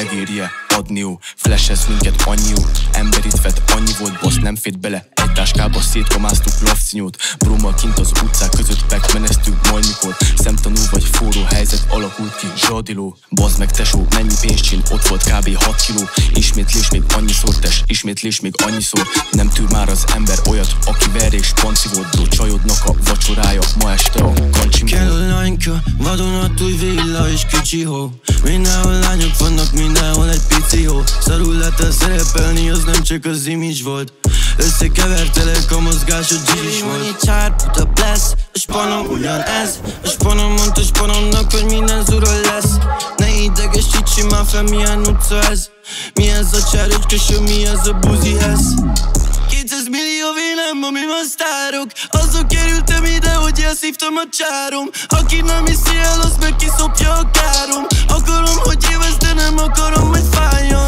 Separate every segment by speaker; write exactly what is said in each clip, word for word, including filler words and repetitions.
Speaker 1: megéri-e adni jó. Flashez minket annyi jó, ember itt vett, annyi volt, basz nem fért bele. Egy táskába szétkamáztuk lavcinyót, Brom-mal kint az utcák között pek man-eztünk majd mikor. Szemtanú vagy forró helyzet alakult ki, zsadiló. Bazd meg tesó, mennyi pénzcsin, ott volt kb. hat kiló. Ismétlés még annyiszor, tes, ismétlés még annyiszor. Nem tűr már az ember olyat, aki verjék spanci volt, bro. Csajodnak a vacsorája, ma este a kancsimból.
Speaker 2: Kell a lányka, vadonatúj villa és kicsi hó. Mindenhol lányok vannak, mindenhol egy pici hó. Szarul lehet el szerepelni, az nem csak az image volt. Összekevertelek, a mozgás a Gilich volt. Csárput a bless, a Spanom ugyanez. A Spanom mondta Spanomnak, hogy minden zurol lesz. Ne idegesíts már fel, milyen utca ez. Mi ez a csáröcskeső, mi ez a buzihez. kétszáz millió vélem, ami van sztárok. Azok kerültem ide, hogy elszívtam a csárom. Aki nem hiszi el, az meg kiszopja a károm. Akarom, hogy élvezd, de nem akarom, hogy fájjon.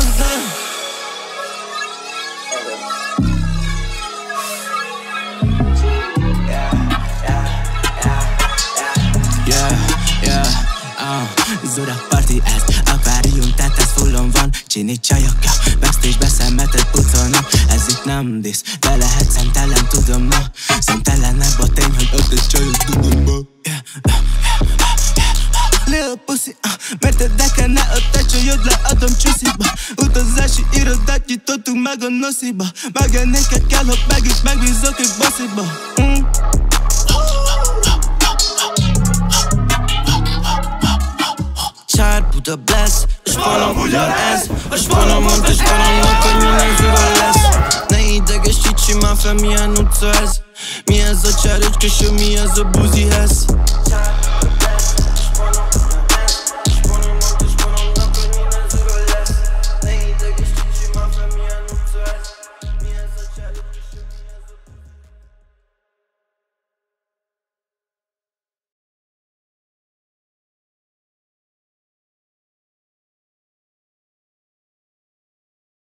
Speaker 2: Zura party ez, akvárium, tehát ez fullon van. Csini csajokja, backstage-be szemetet pucolnak. Ez itt nem disz, de lehet szemtelen, tudom na. Szemtelenebb a tény, hogy ötös csajok tudomba. Lil pussy, uh, mert érdekenne a te csajod, leadom csúsziba. Utazási irodát nyitottunk meg a nosziba. Megennéket kell, ha meg itt megbízok egy bassziba. mm. Csárput a bless, a Spanom ugyanez. A Spanom mondta Spanomnak, hogy minden zura lesz. Ne idegesíts már fel, milyen utca ez. Mi ez a csáröcskeső, mi ez a buzihez.